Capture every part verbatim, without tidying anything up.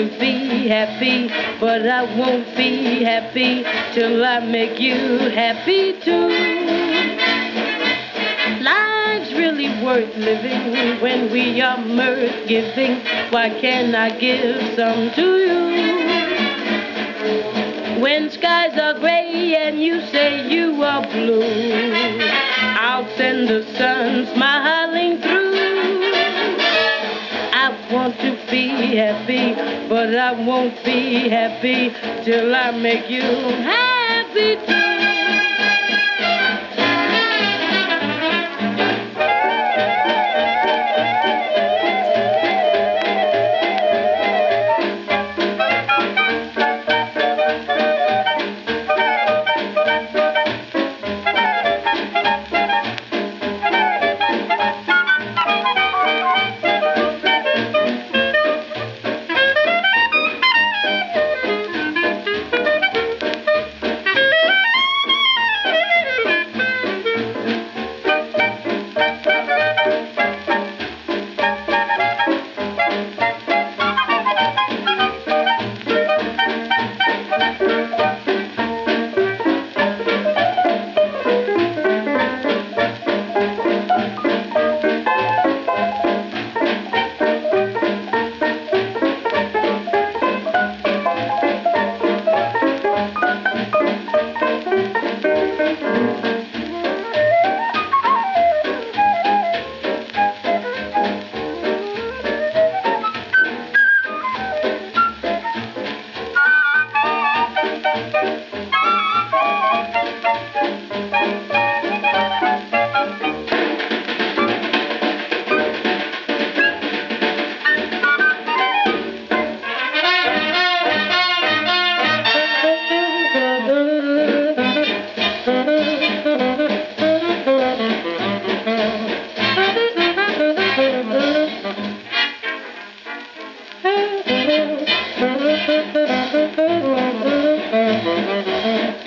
to be happy, but I won't be happy till I make you happy too. Life's really worth living when we are mirth giving. Why can't I give some to you? When skies are gray and you say you are blue, I'll send the sun smiling through. I want to be happy, but I won't be happy till I make you happy too.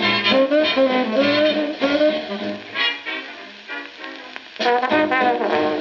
Thank you.